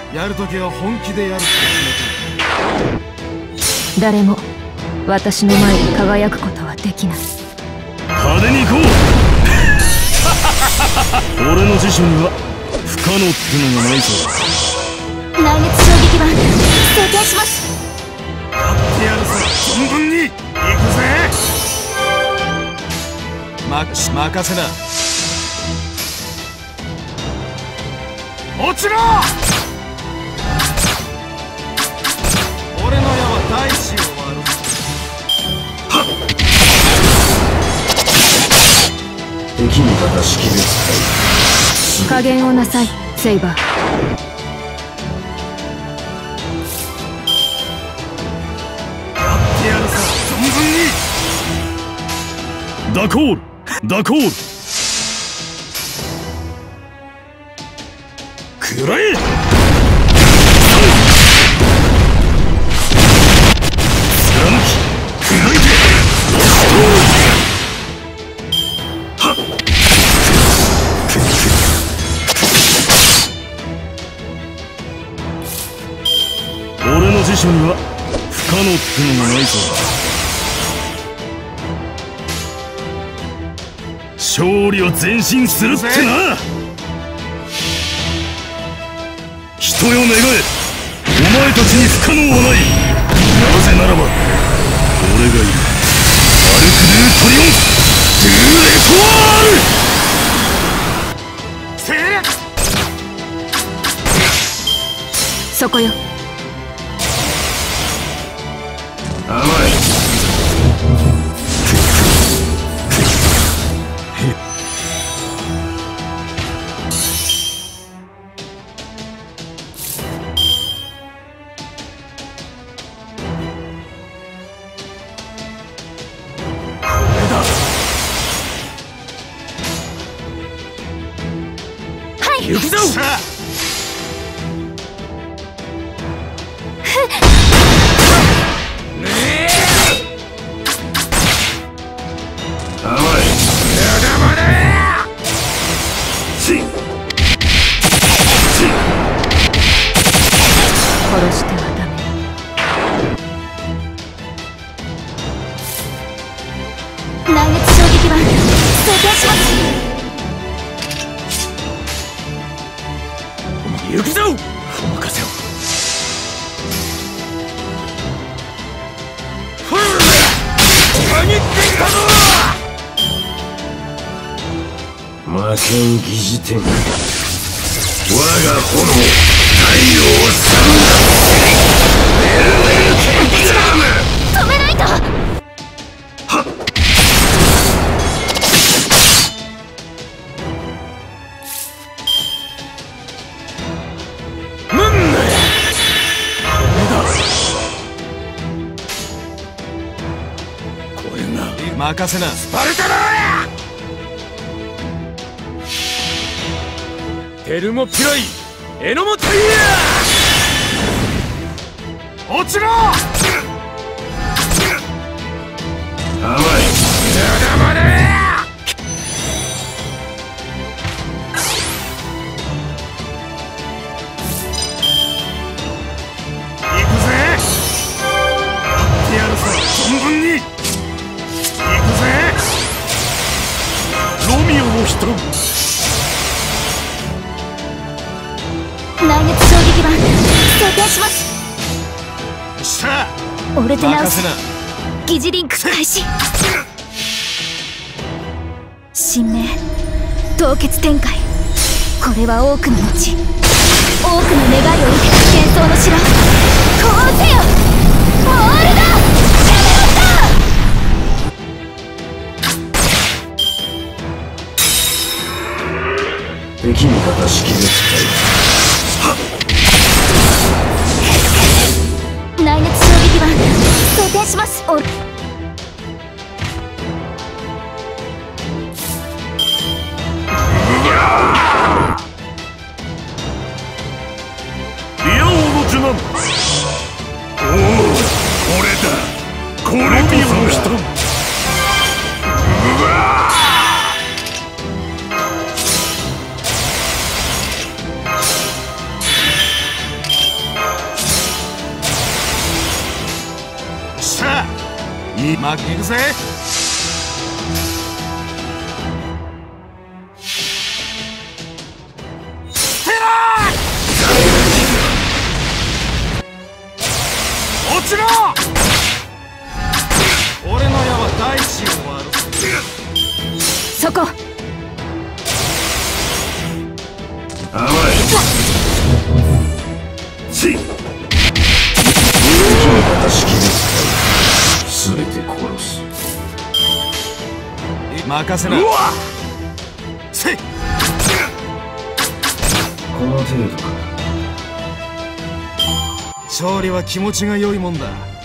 やるときは本気でやるって決めた。 誰も私の前で輝くことはできない。 派手に行こう俺の辞書には不可能ってのがないぞ。 内熱衝撃板装填します。 やってやるさ、存分に行くぜ。任せな。落ちろ。俺の矢は大地を割る。 敵味方識別加減をなさい、セイバー。 やってやるさ、存分に。 ダコールダコールくらえ。貫き砕いてはっ俺の辞書には不可能ってのがないぞ。勝利を前進するってな。人よ願え、お前たちに不可能はない。なぜならば俺がいる。アルク・ドゥ・トリオンドゥ・レトワール。 そこよ。 甘い。行くぞ。甘い。まだまだ。 殺してはダメ。内熱衝撃板装填します。 行くぞ。お任せを。パニックだぞ。魔剣疑似天。我が炎太陽を去るんだ。ベルベルケンピラム。 止めないと。 はっ。 任せな。 スパルタだ。テルモピライエノモタイヤ。 落ちろ。 甘い。まだまだ。 行くぜ。やってやるさ、存分に。ロミオの人。 内熱衝撃板装填します。 さあ、 オルテナウス任せな。 疑似リンク開始。神明凍結展開。これは多くの後、多くの願いを受けた幻想の城。こうせよモールだ。 敵味方識別体。内熱衝撃板装填します。 リア王の受難。おお、これだ。これこその人。うわまっ行くぜ。てらー落ちろ。俺の矢は大地を割る。 そこ。 甘い。せい。私切り使う。全て殺す。 任せな。せい。 この程度か。 勝利は気持ちが良いもんだ。